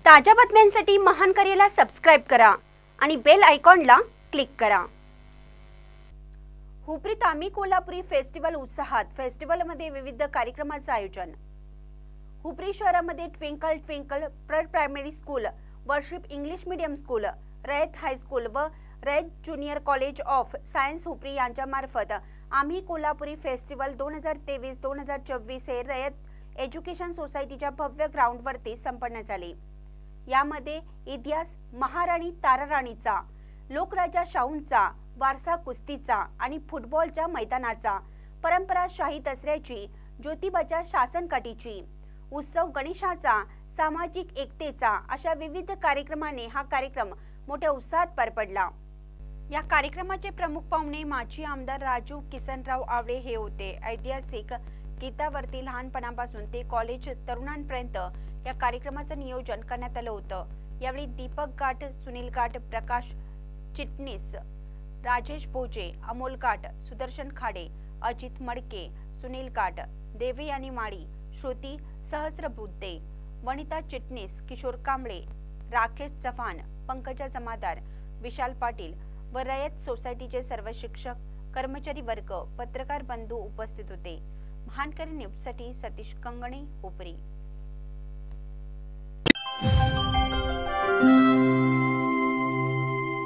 ताज्या बातम्यांसाठी महान करेला सबस्क्राइब करा आणि बेल आयकॉनला क्लिक करा। हुपरीत आम्ही कोल्हापुरी फेस्टिवल उत्साहात। फेस्टिवलमध्ये विविध कार्यक्रमांचे आयोजन। हुपरी शहरामध्ये twinkle twinkle primary school, worship English medium school, Rayat high school व Rayat junior college of science Hupari यांच्या मार्फत आम्ही कोल्हापुरी फेस्टिवल 2023-2024 हे रयत एज्युकेशन सोसायटीच्या भव्य ग्राउंडवरती संपन्न झाले। यामध्ये इतिहास, महाराणी ताराराणीचा, लोकराजा शाहूंचा, वारसा कुस्तीचा आणि फुटबॉलच्या मैदानाचा, परंपरा शाही दसऱ्याची, ज्योतिबाच्या शासनकाठीची, उत्सव गणेशाचा, सामाजिक एकतेचा अशा विविध कार्यक्रमाने हा कार्यक्रम मोठ्या उत्साहात पार पडला। या कार्यक्रमाचे प्रमुख पाहुणे माजी आमदार राजू किसनराव आवळे हे होते। ऐतिहासिक गीतावरती लहानपणापासून ते कॉलेज तरुणांपर्यंत या कार्यक्रमाचं नियोजन करण्यात आलं होतं। यावेळी दीपक गाठ, सुनील गाठ, प्रकाश चिटणीस, राजेश भोजे, अमोल गाठ, सुदर्शन खाडे, अजित मडके, सुनील गाठ, देवयानी माळी, श्रुती सहस्रबुद्धे, वनिता चिटणीस, किशोर कांबळे, राकेश चव्हाण, पंकजा जमादार, विशाल पाटील व रयत सोसायटीचे सर्व शिक्षक, कर्मचारी वर्ग, पत्रकार बंधू उपस्थित होते। महानकरी न्यूजसाठी सतीश कंगणे, हुपरी।